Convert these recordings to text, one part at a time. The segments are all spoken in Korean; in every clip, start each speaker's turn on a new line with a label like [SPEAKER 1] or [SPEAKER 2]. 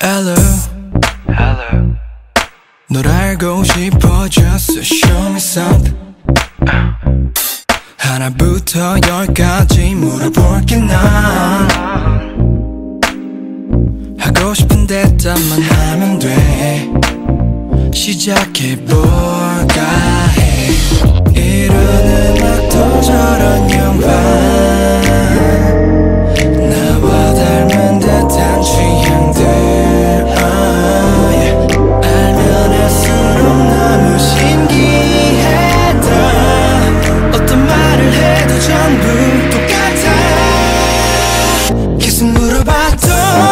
[SPEAKER 1] Hello, hello. 널 알고 싶어 just show me something. 하나부터 열까지 물어볼게 난 하고 싶은 대답만 하면 돼. 시작해볼까 해. 이런 음악도 저런 영화 나와 닮은 듯한 취향들 알면 할수록 너무 신기했던 어떤 말을 해도 전부 똑같아. 계속 물어봐도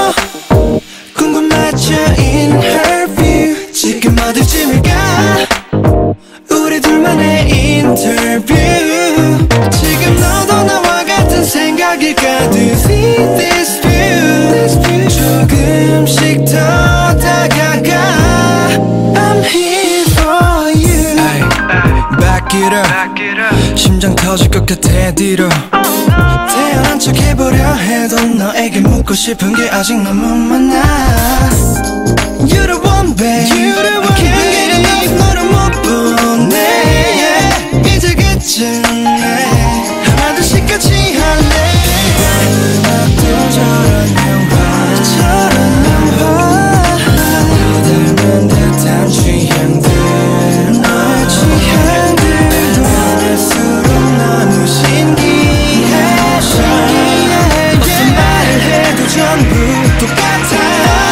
[SPEAKER 1] 궁금하죠 in her view. 지금 어디쯤일까 우리 둘만의 인터뷰. 지금 너도 나와 같은 생각일까. Do you see this view? 조금씩 더 다가가. I'm here for you. Back it up. 심장 터질 것 같아 뒤로 태어난 척 해보려 해도 너에게 묻고 싶은 게 아직 너무 많아. You're the one babe. I can't get enough. 너를 못 보내. 이제 그쯤에 하나 둘씩 같이 할래. 음악도 저런 영화 닮은 듯한 취향들 너의 취향들도 할수록 너무 신기해. 무슨 말을 해도 전부 똑같아.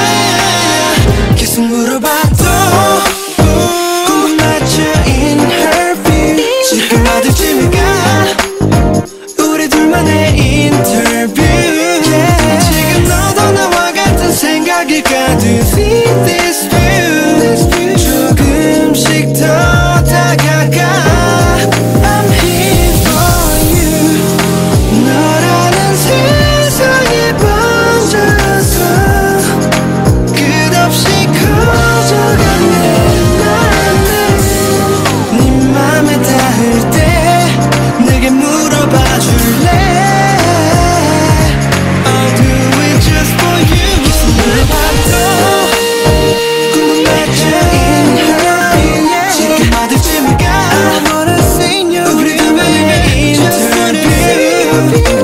[SPEAKER 1] 계속 물어봐도 궁금하죠 in her view. 지금 어디쯤일까 우리 둘만의 인터뷰. 지금 너도 나와 같은 생각일까. Do you see this view? 조금씩 더 다가가. I'm here for you. 너라는 세상에 번져서 끝없이 커져간 내 맘에 네 맘에 닿을 때 내게 물어봐 줄래. I'll do it just for you. 계속 물어봐도 궁금했죠 in her view. 지금 어디쯤일까 우리 둘만의 인터뷰.